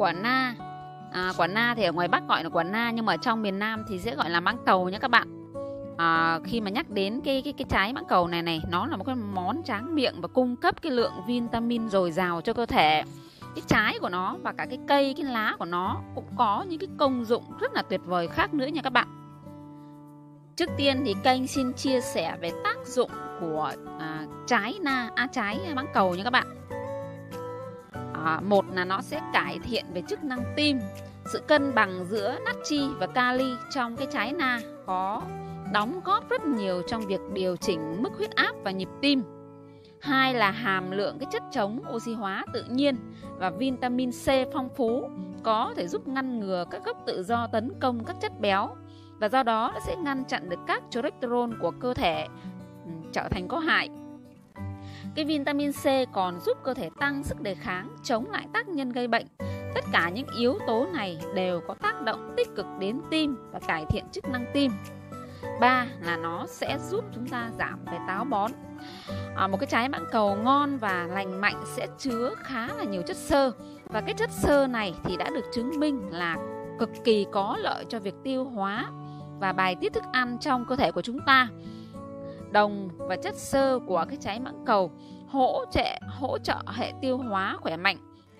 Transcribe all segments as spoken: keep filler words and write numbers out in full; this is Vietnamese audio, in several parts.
quả na. À, quả na thì ở ngoài Bắc gọi là quả na, nhưng mà ở trong miền Nam thì sẽ gọi là mãng cầu nhé các bạn. À, khi mà nhắc đến cái, cái, cái trái mãng cầu này này, nó là một cái món tráng miệng và cung cấp cái lượng vitamin dồi dào cho cơ thể. Cái trái của nó và cả cái cây, cái lá của nó cũng có những cái công dụng rất là tuyệt vời khác nữa nha các bạn. Trước tiên thì kênh xin chia sẻ về tác dụng của à, trái na, à, trái mãng cầu nha các bạn. À, một là nó sẽ cải thiện về chức năng tim. Sự cân bằng giữa natri và kali trong cái trái na có đóng góp rất nhiều trong việc điều chỉnh mức huyết áp và nhịp tim. Hai là hàm lượng cái chất chống oxy hóa tự nhiên và vitamin C phong phú có thể giúp ngăn ngừa các gốc tự do tấn công các chất béo, và do đó nó sẽ ngăn chặn được các cholesterol của cơ thể trở thành có hại. Cái vitamin C còn giúp cơ thể tăng sức đề kháng, chống lại tác nhân gây bệnh. Tất cả những yếu tố này đều có tác động tích cực đến tim và cải thiện chức năng tim. Ba là nó sẽ giúp chúng ta giảm về táo bón. À, một cái trái mãng cầu ngon và lành mạnh sẽ chứa khá là nhiều chất xơ, và cái chất xơ này thì đã được chứng minh là cực kỳ có lợi cho việc tiêu hóa và bài tiết thức ăn trong cơ thể của chúng ta. Đồng và chất xơ của cái trái mãng cầu hỗ trợ hỗ trợ hệ tiêu hóa khỏe mạnh,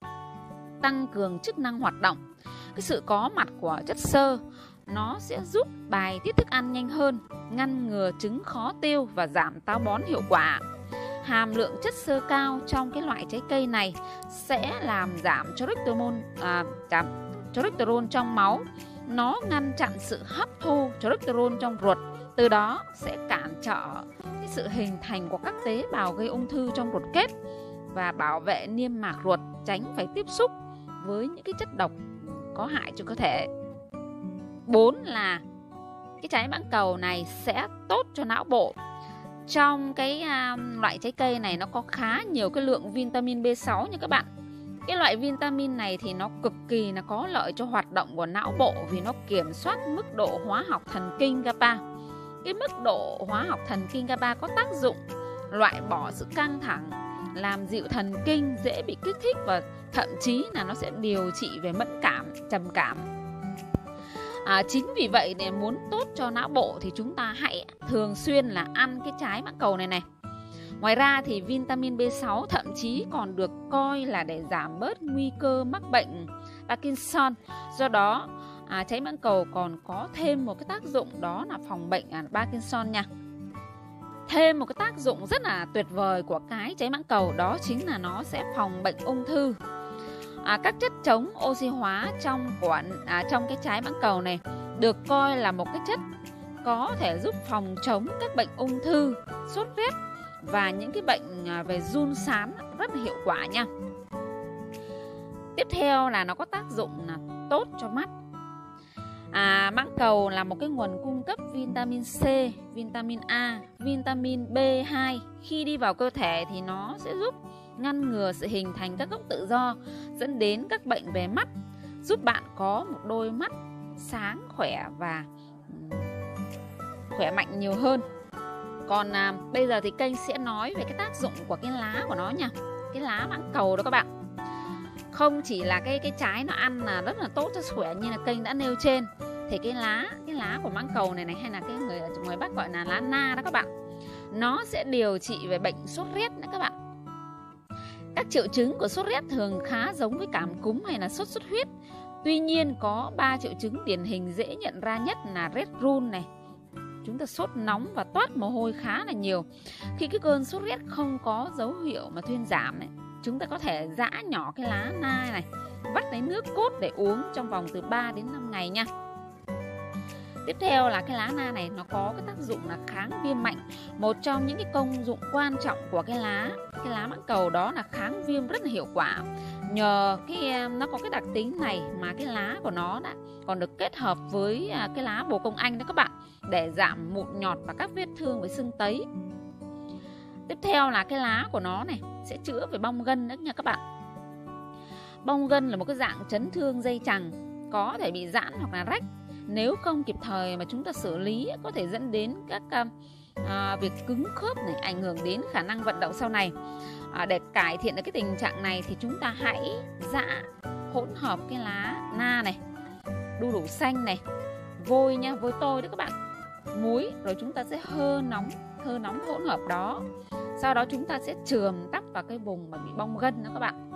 tăng cường chức năng hoạt động. Cái sự có mặt của chất xơ nó sẽ giúp bài tiết thức ăn nhanh hơn, ngăn ngừa chứng khó tiêu và giảm táo bón hiệu quả. Hàm lượng chất xơ cao trong cái loại trái cây này sẽ làm giảm cholesterol, à, giảm cholesterol trong máu. Nó ngăn chặn sự hấp thu cholesterol trong ruột, từ đó sẽ cản trở cái sự hình thành của các tế bào gây ung thư trong ruột kết và bảo vệ niêm mạc ruột tránh phải tiếp xúc với những cái chất độc có hại cho cơ thể. Bốn là cái trái mãng cầu này sẽ tốt cho não bộ. Trong cái um, loại trái cây này nó có khá nhiều cái lượng vitamin B sáu nha các bạn. Cái loại vitamin này thì nó cực kỳ là có lợi cho hoạt động của não bộ, vì nó kiểm soát mức độ hóa học thần kinh GABA. Cái mức độ hóa học thần kinh GABA có tác dụng loại bỏ sự căng thẳng, làm dịu thần kinh dễ bị kích thích, và thậm chí là nó sẽ điều trị về mẫn cảm, trầm cảm. À, chính vì vậy để muốn tốt cho não bộ thì chúng ta hãy thường xuyên là ăn cái trái mãng cầu này này. Ngoài ra thì vitamin B sáu thậm chí còn được coi là để giảm bớt nguy cơ mắc bệnh Parkinson. Do đó à, trái mãng cầu còn có thêm một cái tác dụng, đó là phòng bệnh à, Parkinson nha. Thêm một cái tác dụng rất là tuyệt vời của cái trái mãng cầu đó chính là nó sẽ phòng bệnh ung thư. À, các chất chống oxy hóa trong quả à, trong cái trái mãng cầu này được coi là một cái chất có thể giúp phòng chống các bệnh ung thư, sốt rét và những cái bệnh về giun sán rất là hiệu quả nha. Tiếp theo là nó có tác dụng là tốt cho mắt. À, mãng cầu là một cái nguồn cung cấp vitamin C, vitamin A, vitamin B hai. Khi đi vào cơ thể thì nó sẽ giúp ngăn ngừa sự hình thành các gốc tự do dẫn đến các bệnh về mắt, giúp bạn có một đôi mắt sáng, khỏe và khỏe mạnh nhiều hơn. Còn à, bây giờ thì kênh sẽ nói về cái tác dụng của cái lá của nó nha. Cái lá mãng cầu đó các bạn. Không chỉ là cái cái trái nó ăn là rất là tốt cho sức khỏe như là kênh đã nêu trên, thì cái lá cái lá của mãng cầu này này, hay là cái người ở ngoài Bắc gọi là lá na đó các bạn, nó sẽ điều trị về bệnh sốt rét nữa các bạn. Các triệu chứng của sốt rét thường khá giống với cảm cúm hay là sốt xuất huyết. Tuy nhiên có ba triệu chứng điển hình dễ nhận ra nhất là rét run này, chúng ta sốt nóng và toát mồ hôi khá là nhiều. Khi cái cơn sốt rét không có dấu hiệu mà thuyên giảm này, chúng ta có thể giã nhỏ cái lá na này, vắt lấy nước cốt để uống trong vòng từ ba đến năm ngày nha. Tiếp theo là cái lá na này nó có cái tác dụng là kháng viêm mạnh. Một trong những cái công dụng quan trọng của cái lá cái lá mãng cầu đó là kháng viêm rất là hiệu quả. Nhờ cái nó có cái đặc tính này mà cái lá của nó đã còn được kết hợp với cái lá bồ công anh đó các bạn, để giảm mụn nhọt và các vết thương với sưng tấy. Tiếp theo là cái lá của nó này sẽ chữa về bong gân nữa nha các bạn. Bong gân là một cái dạng chấn thương dây chằng, có thể bị giãn hoặc là rách. Nếu không kịp thời mà chúng ta xử lý có thể dẫn đến các à, việc cứng khớp này, ảnh hưởng đến khả năng vận động sau này. À, để cải thiện được cái tình trạng này thì chúng ta hãy giã hỗn hợp cái lá na này, đu đủ xanh này, vôi nha, vôi tôi đó các bạn, muối, rồi chúng ta sẽ hơ nóng, hơ nóng hỗn hợp đó. Sau đó chúng ta sẽ chườm tóc vào cái vùng mà bị bong gân đó các bạn.